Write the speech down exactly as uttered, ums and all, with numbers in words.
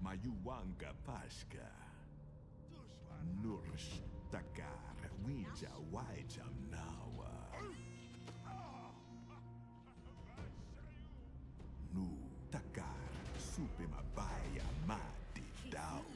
Mayuwanga Pashka. Nursh Takar Wija Waija Nawa. Nu Takar Supe Mabaya Mati Dao.